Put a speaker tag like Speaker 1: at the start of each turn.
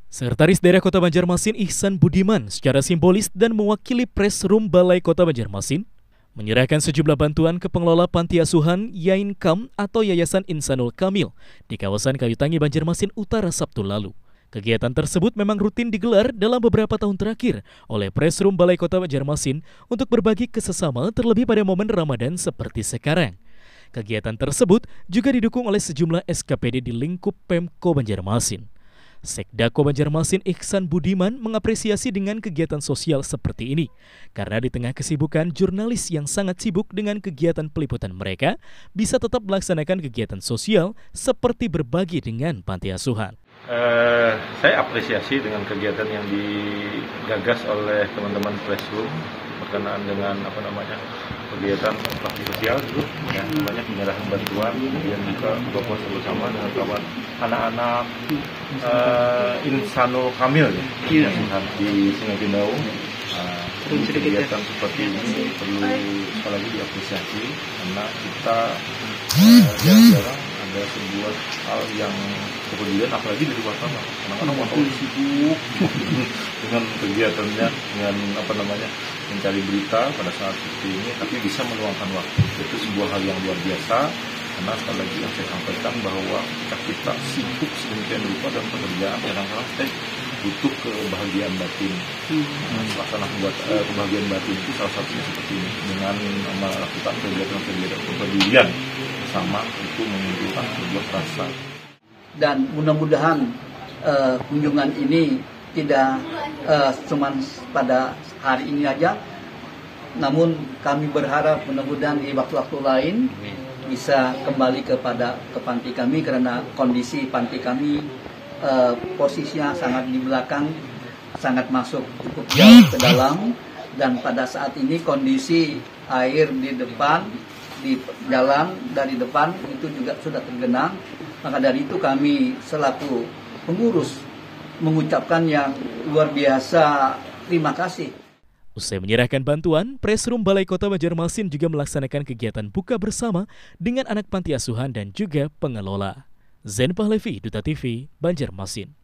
Speaker 1: Sekretaris Daerah Kota Banjarmasin Ihsan Budiman secara simbolis dan mewakili Press Room Balai Kota Banjarmasin menyerahkan sejumlah bantuan ke pengelola Panti Asuhan Yainkam atau Yayasan Insanul Kamil di kawasan Kayutangi, Banjarmasin Utara Sabtu lalu. Kegiatan tersebut memang rutin digelar dalam beberapa tahun terakhir oleh Press Room Balai Kota Banjarmasin untuk berbagi kesesama terlebih pada momen Ramadan seperti sekarang. Kegiatan tersebut juga didukung oleh sejumlah SKPD di lingkup Pemko Banjarmasin. Sekdako Banjarmasin Ihsan Budiman mengapresiasi dengan kegiatan sosial seperti ini karena di tengah kesibukan jurnalis yang sangat sibuk dengan kegiatan peliputan mereka bisa tetap melaksanakan kegiatan sosial seperti berbagi dengan panti asuhan.
Speaker 2: Saya apresiasi dengan kegiatan yang digagas oleh teman-teman Press Room berkenaan dengan kegiatan bakti sosial itu ya, namanya penyerahan bantuan, kemudian juga buka puasa bersama dengan kawan anak-anak Insanul Kamil ya, di Sungai Bindau. Kegiatan seperti ini perlu sekali lagi diapresiasi karena kita jarang-jarang ada sebuah hal yang kepedulian, apalagi dari wartawan. Kadang-kadang wartawan sibuk dengan kegiatannya, dengan mencari berita pada saat seperti ini, tapi bisa meluangkan waktu. Itu sebuah hal yang luar biasa karena sekali lagi yang saya sampaikan bahwa kita sibuk sedemikian rupa dan pekerjaan kadang-kadang kita butuh kebahagiaan batin. Suasana kebahagiaan batin itu salah satunya seperti ini, dengan melakukan kegiatan-kegiatan kepedulian bersama itu menunjukkan sebuah rasa.
Speaker 3: Dan mudah-mudahan kunjungan ini tidak cuma pada hari ini aja, namun kami berharap mudah-mudahan di waktu-waktu lain bisa kembali ke panti kami karena kondisi panti kami posisinya sangat di belakang, sangat masuk cukup jauh ke dalam, dan pada saat ini kondisi air di depan, di jalan dari depan itu juga sudah tergenang. Maka dari itu kami selaku pengurus mengucapkan yang luar biasa terima kasih.
Speaker 1: Usai menyerahkan bantuan, Press Room Balai Kota Banjarmasin juga melaksanakan kegiatan buka bersama dengan anak panti asuhan dan juga pengelola. Zen Pahlevi, Duta TV, Banjarmasin.